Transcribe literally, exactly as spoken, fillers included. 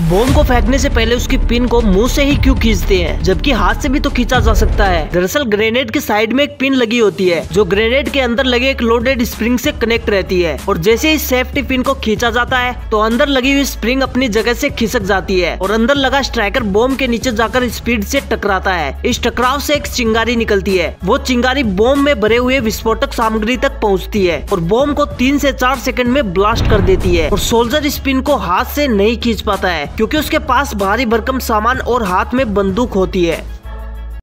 Bomb को फेंकने से पहले उसकी पिन को मुंह से ही क्यों खींचते हैं, जबकि हाथ से भी तो खींचा जा सकता है। दरअसल ग्रेनेड के साइड में एक पिन लगी होती है जो ग्रेनेड के अंदर लगे एक लोडेड स्प्रिंग से कनेक्ट रहती है, और जैसे इस सेफ्टी पिन को खींचा जाता है तो अंदर लगी हुई स्प्रिंग अपनी जगह से खिसक जाती है और अंदर लगा स्ट्राइकर बॉम्ब के नीचे जाकर स्पीड से टकराता है। इस टकराव से एक चिंगारी निकलती है। वो चिंगारी बॉम्ब में भरे हुए विस्फोटक सामग्री तक पहुंचती है और बॉम्ब को तीन से चार सेकंड में ब्लास्ट कर देती है। और सोल्जर इस पिन को हाथ से नहीं खींच पाता है क्योंकि उसके पास भारी भरकम सामान और हाथ में बंदूक होती है।